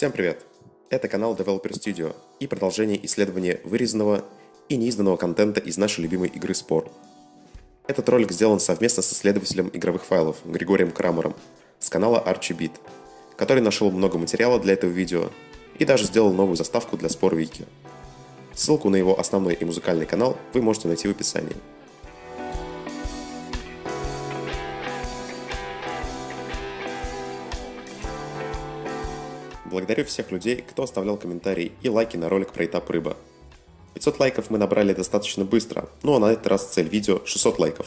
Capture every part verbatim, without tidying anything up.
Всем привет! Это канал Developer Studio и продолжение исследования вырезанного и неизданного контента из нашей любимой игры Spore. Этот ролик сделан совместно с исследователем игровых файлов Григорием Крамером с канала Archibit, который нашел много материала для этого видео и даже сделал новую заставку для Spore Wiki. Ссылку на его основной и музыкальный канал вы можете найти в описании. Благодарю всех людей, кто оставлял комментарии и лайки на ролик про этап рыба. пятьсот лайков мы набрали достаточно быстро, ну а на этот раз цель видео шестьсот лайков.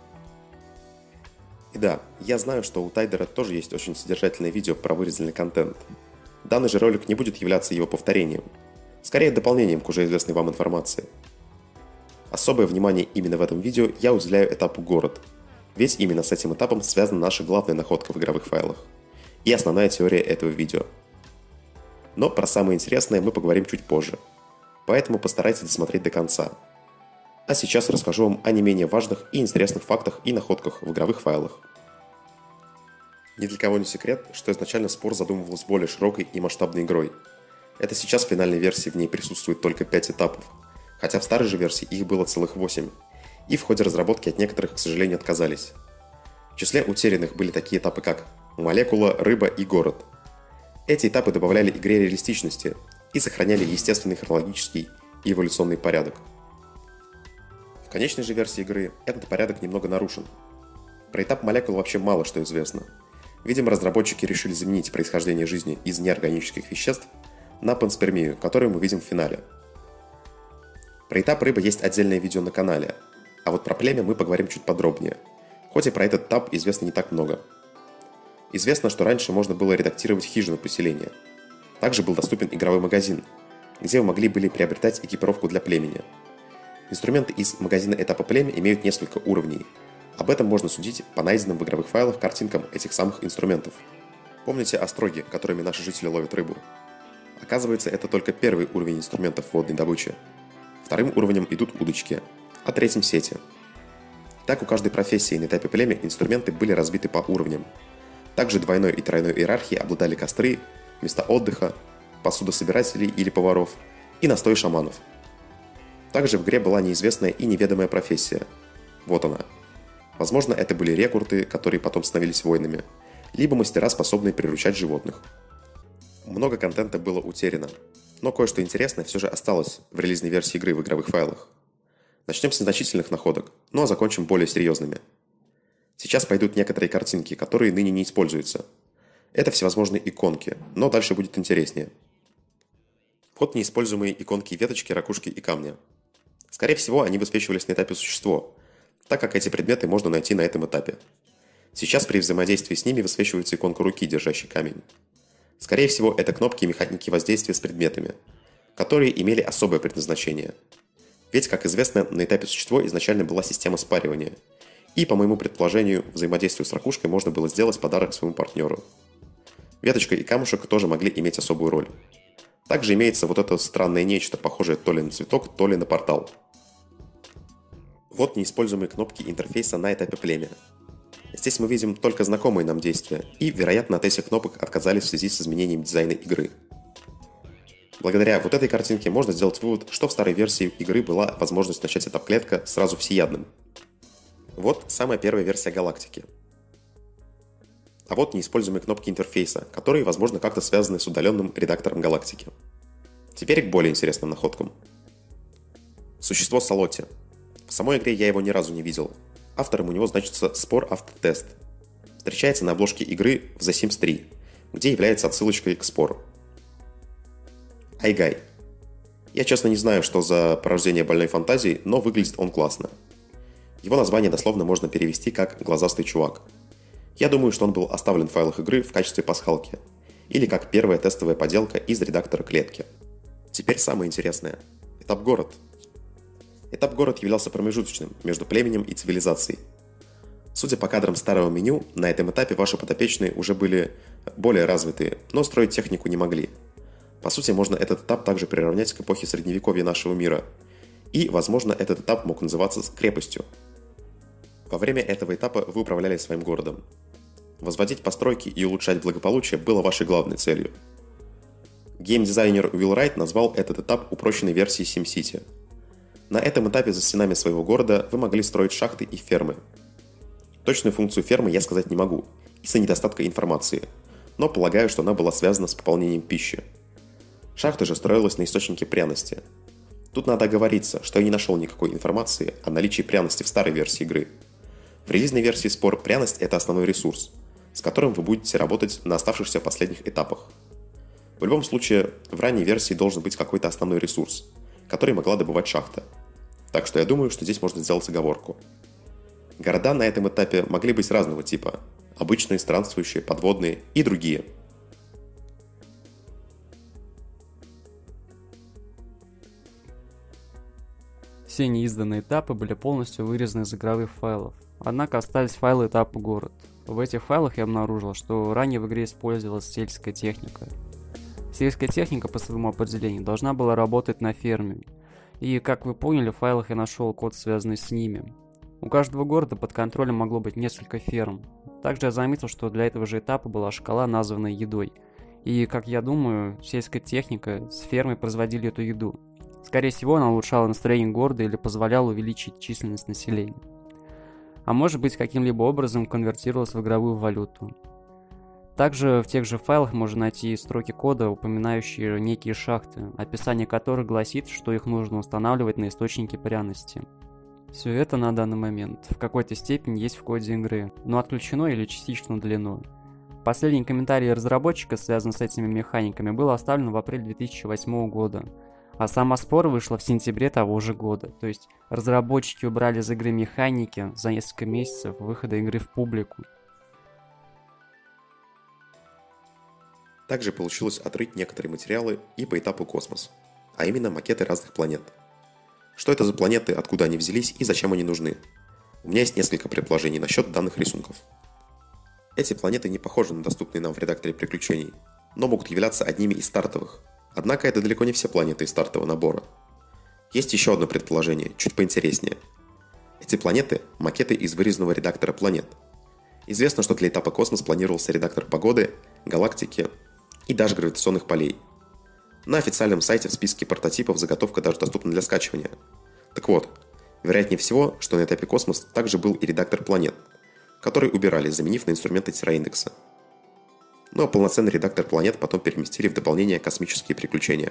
И да, я знаю, что у Тайдера тоже есть очень содержательное видео про вырезанный контент. Данный же ролик не будет являться его повторением, скорее дополнением к уже известной вам информации. Особое внимание именно в этом видео я уделяю этапу «Город», ведь именно с этим этапом связана наша главная находка в игровых файлах и основная теория этого видео. Но про самое интересное мы поговорим чуть позже, поэтому постарайтесь досмотреть до конца. А сейчас расскажу вам о не менее важных и интересных фактах и находках в игровых файлах. Ни для кого не секрет, что изначально Spore задумывалась более широкой и масштабной игрой. Это сейчас в финальной версии в ней присутствует только пять этапов, хотя в старой же версии их было целых восемь, и в ходе разработки от некоторых, к сожалению, отказались. В числе утерянных были такие этапы, как молекула, рыба и город. Эти этапы добавляли игре реалистичности и сохраняли естественный хронологический и эволюционный порядок. В конечной же версии игры этот порядок немного нарушен. Про этап молекул вообще мало что известно. Видимо, разработчики решили заменить происхождение жизни из неорганических веществ на панспермию, которую мы видим в финале. Про этап рыба есть отдельное видео на канале, а вот про племя мы поговорим чуть подробнее, хоть и про этот этап известно не так много. Известно, что раньше можно было редактировать хижину поселения. Также был доступен игровой магазин, где вы могли были приобретать экипировку для племени. Инструменты из магазина этапа племя имеют несколько уровней. Об этом можно судить по найденным в игровых файлах картинкам этих самых инструментов. Помните остроги, которыми наши жители ловят рыбу? Оказывается, это только первый уровень инструментов водной добычи. Вторым уровнем идут удочки, а третьим сети. Так у каждой профессии на этапе племя инструменты были разбиты по уровням. Также двойной и тройной иерархии обладали костры, места отдыха, посудособирателей или поваров и настой шаманов. Также в игре была неизвестная и неведомая профессия. Вот она. Возможно, это были рекруты, которые потом становились воинами, либо мастера, способные приручать животных. Много контента было утеряно, но кое-что интересное все же осталось в релизной версии игры в игровых файлах. Начнем с незначительных находок, ну а закончим более серьезными. Сейчас пойдут некоторые картинки, которые ныне не используются. Это всевозможные иконки, но дальше будет интереснее. Вот неиспользуемые иконки веточки, ракушки и камня. Скорее всего, они высвечивались на этапе существо, так как эти предметы можно найти на этом этапе. Сейчас при взаимодействии с ними высвечивается иконка руки, держащей камень. Скорее всего, это кнопки и механики воздействия с предметами, которые имели особое предназначение. Ведь, как известно, на этапе существо изначально была система спаривания. И, по моему предположению, взаимодействию с ракушкой можно было сделать подарок своему партнеру. Веточка и камушек тоже могли иметь особую роль. Также имеется вот это странное нечто, похожее то ли на цветок, то ли на портал. Вот неиспользуемые кнопки интерфейса на этапе племя. Здесь мы видим только знакомые нам действия, и, вероятно, от этих кнопок отказались в связи с изменением дизайна игры. Благодаря вот этой картинке можно сделать вывод, что в старой версии игры была возможность начать этап клетка сразу всеядным. Вот самая первая версия галактики. А вот неиспользуемые кнопки интерфейса, которые, возможно, как-то связаны с удаленным редактором галактики. Теперь к более интересным находкам. Существо Салотти. В самой игре я его ни разу не видел. Автором у него значится Spore Автотест. Встречается на обложке игры в The Sims три, где является отсылочкой к Spore. Айгай. Я честно не знаю, что за порождение больной фантазии, но выглядит он классно. Его название дословно можно перевести как «глазастый чувак». Я думаю, что он был оставлен в файлах игры в качестве пасхалки, или как первая тестовая поделка из редактора клетки. Теперь самое интересное. Этап город. Этап город являлся промежуточным между племенем и цивилизацией. Судя по кадрам старого меню, на этом этапе ваши подопечные уже были более развитые, но строить технику не могли. По сути, можно этот этап также приравнять к эпохе средневековья нашего мира. И, возможно, этот этап мог называться крепостью. Во время этого этапа вы управляли своим городом. Возводить постройки и улучшать благополучие было вашей главной целью. Геймдизайнер Уилл Райт назвал этот этап упрощенной версией SimCity. На этом этапе за стенами своего города вы могли строить шахты и фермы. Точную функцию фермы я сказать не могу, из-за недостатка информации, но полагаю, что она была связана с пополнением пищи. Шахта же строилась на источнике пряности. Тут надо оговориться, что я не нашел никакой информации о наличии пряности в старой версии игры. В релизной версии спор пряность – это основной ресурс, с которым вы будете работать на оставшихся последних этапах. В любом случае, в ранней версии должен быть какой-то основной ресурс, который могла добывать шахта. Так что я думаю, что здесь можно сделать оговорку. Города на этом этапе могли быть разного типа – обычные, странствующие, подводные и другие. Все неизданные этапы были полностью вырезаны из игровых файлов, однако остались файлы этапа «Город». В этих файлах я обнаружил, что ранее в игре использовалась сельская техника. Сельская техника по своему определению должна была работать на ферме, и, как вы поняли, в файлах я нашел код, связанный с ними. У каждого города под контролем могло быть несколько ферм. Также я заметил, что для этого же этапа была шкала, названная едой. И, как я думаю, сельская техника с фермой производили эту еду. Скорее всего, она улучшала настроение города или позволяла увеличить численность населения. А может быть, каким-либо образом конвертировалась в игровую валюту. Также в тех же файлах можно найти строки кода, упоминающие некие шахты, описание которых гласит, что их нужно устанавливать на источнике пряности. Все это на данный момент в какой-то степени есть в коде игры, но отключено или частично удалено. Последний комментарий разработчика, связанный с этими механиками, был оставлен в апреле две тысячи восьмого года. А сама спора вышла в сентябре того же года, то есть разработчики убрали из игры механики за несколько месяцев выхода игры в публику. Также получилось отрыть некоторые материалы и по этапу космос, а именно макеты разных планет. Что это за планеты, откуда они взялись и зачем они нужны? У меня есть несколько предположений насчет данных рисунков. Эти планеты не похожи на доступные нам в редакторе приключений, но могут являться одними из стартовых. Однако это далеко не все планеты из стартового набора. Есть еще одно предположение, чуть поинтереснее. Эти планеты – макеты из вырезанного редактора планет. Известно, что для этапа космос планировался редактор погоды, галактики и даже гравитационных полей. На официальном сайте в списке прототипов заготовка даже доступна для скачивания. Так вот, вероятнее всего, что на этапе космос также был и редактор планет, который убирали, заменив на инструменты Терраиндекса. Ну а полноценный редактор планет потом переместили в дополнение «Космические приключения».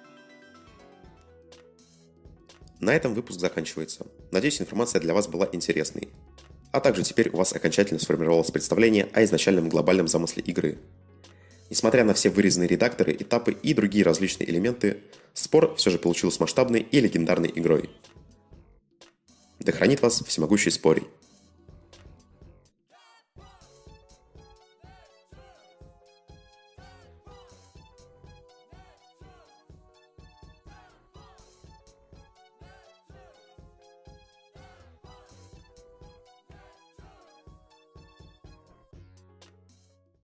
На этом выпуск заканчивается. Надеюсь, информация для вас была интересной. А также теперь у вас окончательно сформировалось представление о изначальном глобальном замысле игры. Несмотря на все вырезанные редакторы, этапы и другие различные элементы, спор все же получился масштабной и легендарной игрой. Да хранит вас всемогущий Спорий!